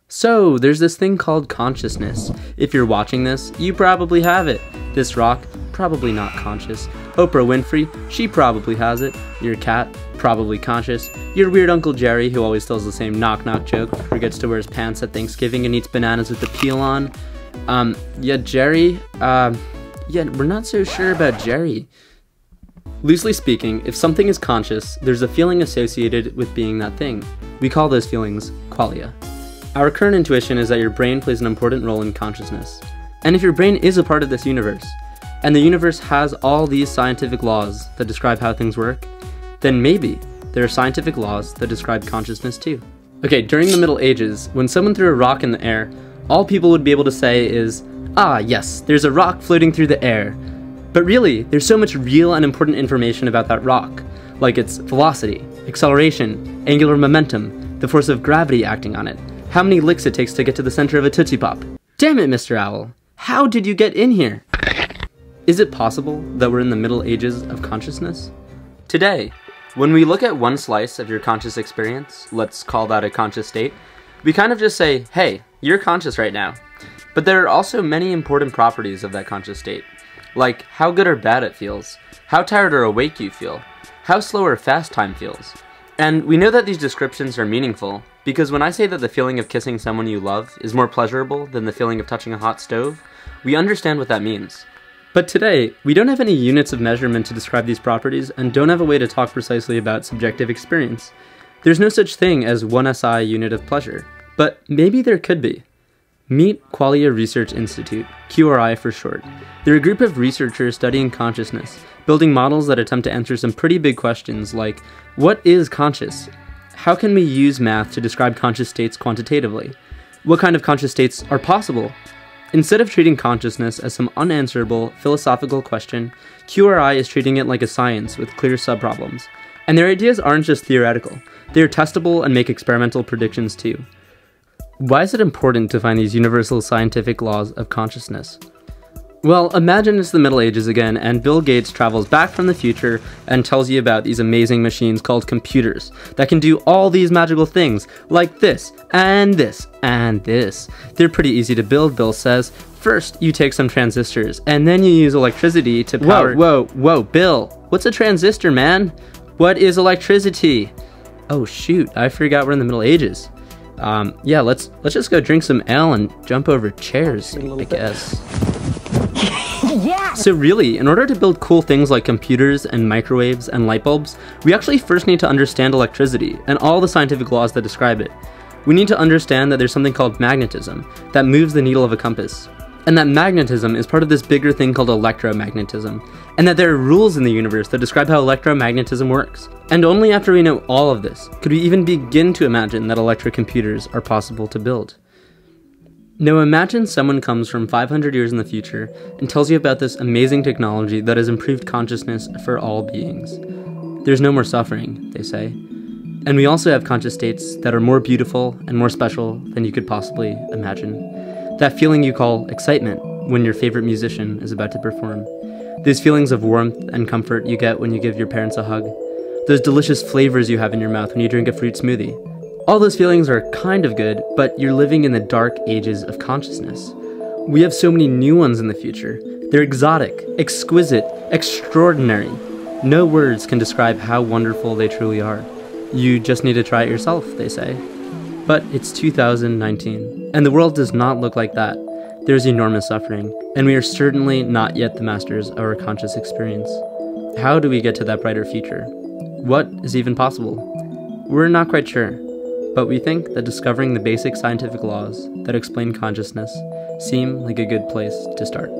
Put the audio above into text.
So, there's this thing called consciousness. If you're watching this, you probably have it. This rock, probably not conscious. Oprah Winfrey, she probably has it. Your cat, probably conscious. Your weird Uncle Jerry, who always tells the same knock-knock joke, forgets to wear his pants at Thanksgiving and eats bananas with the peel on. Jerry, we're not so sure about Jerry. Loosely speaking, if something is conscious, there's a feeling associated with being that thing. We call those feelings qualia. Our current intuition is that your brain plays an important role in consciousness. And if your brain is a part of this universe, and the universe has all these scientific laws that describe how things work, then maybe there are scientific laws that describe consciousness too. Okay, during the Middle Ages, when someone threw a rock in the air, all people would be able to say is, "Ah, yes, there's a rock floating through the air." But really, there's so much real and important information about that rock, like its velocity, acceleration, angular momentum, the force of gravity acting on it, how many licks it takes to get to the center of a Tootsie Pop. Damn it, Mr. Owl. How did you get in here? Is it possible that we're in the Middle Ages of consciousness? Today, when we look at one slice of your conscious experience, let's call that a conscious state, we kind of just say, hey, you're conscious right now. But there are also many important properties of that conscious state, like how good or bad it feels, how tired or awake you feel, how slow or fast time feels. And we know that these descriptions are meaningful because when I say that the feeling of kissing someone you love is more pleasurable than the feeling of touching a hot stove, we understand what that means. But today, we don't have any units of measurement to describe these properties and don't have a way to talk precisely about subjective experience. There's no such thing as one SI unit of pleasure, but maybe there could be. Meet Qualia Research Institute, QRI for short. They're a group of researchers studying consciousness, building models that attempt to answer some pretty big questions like, what is conscious? How can we use math to describe conscious states quantitatively? What kind of conscious states are possible? Instead of treating consciousness as some unanswerable philosophical question, QRI is treating it like a science with clear subproblems. And their ideas aren't just theoretical, they are testable and make experimental predictions too. Why is it important to find these universal scientific laws of consciousness? Well, imagine it's the Middle Ages again, and Bill Gates travels back from the future and tells you about these amazing machines called computers that can do all these magical things, like this, and this, and this. They're pretty easy to build, Bill says. First, you take some transistors, and then you use electricity to power— Whoa, Bill, what's a transistor, man? What is electricity? Oh shoot, I forgot we're in the Middle Ages. Yeah, let's just go drink some ale and jump over chairs, I guess. Yeah. So really, in order to build cool things like computers and microwaves and light bulbs, we actually first need to understand electricity and all the scientific laws that describe it. We need to understand that there's something called magnetism that moves the needle of a compass, and that magnetism is part of this bigger thing called electromagnetism, and that there are rules in the universe that describe how electromagnetism works. And only after we know all of this could we even begin to imagine that electric computers are possible to build. Now imagine someone comes from 500 years in the future and tells you about this amazing technology that has improved consciousness for all beings. There's no more suffering, they say. And we also have conscious states that are more beautiful and more special than you could possibly imagine. That feeling you call excitement when your favorite musician is about to perform. Those feelings of warmth and comfort you get when you give your parents a hug. Those delicious flavors you have in your mouth when you drink a fruit smoothie. All those feelings are kind of good, but you're living in the dark ages of consciousness. We have so many new ones in the future. They're exotic, exquisite, extraordinary. No words can describe how wonderful they truly are. You just need to try it yourself, they say. But it's 2019, and the world does not look like that. There's enormous suffering, and we are certainly not yet the masters of our conscious experience. How do we get to that brighter future? What is even possible? We're not quite sure, but we think that discovering the basic scientific laws that explain consciousness seem like a good place to start.